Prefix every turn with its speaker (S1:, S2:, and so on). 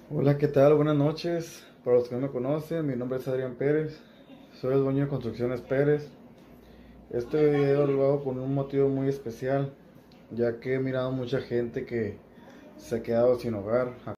S1: Hola, ¿qué tal? Buenas noches. Para los que no me conocen, mi nombre es Adrián Pérez. Soy el dueño de Construcciones Pérez. Este video lo hago con un motivo muy especial, ya que he mirado mucha gente que se ha quedado sin hogar